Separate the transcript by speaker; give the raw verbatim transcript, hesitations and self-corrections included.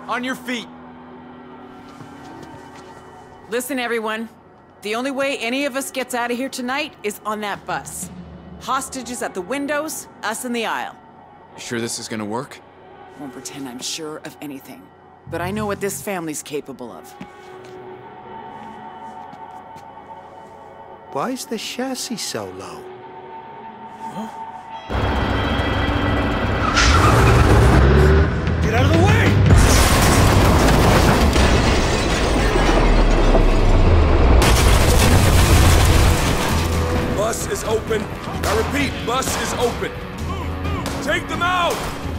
Speaker 1: On your feet.
Speaker 2: Listen, everyone. The only way any of us gets out of here tonight is on that bus. Hostages at the windows, us in the aisle.
Speaker 1: You sure this is gonna work?
Speaker 2: Won't pretend I'm sure of anything. But I know what this family's capable of.
Speaker 3: Why is the chassis so low?
Speaker 1: Huh?
Speaker 4: Get out of the way!
Speaker 5: Bus is open. I repeat, bus is open. Take them out!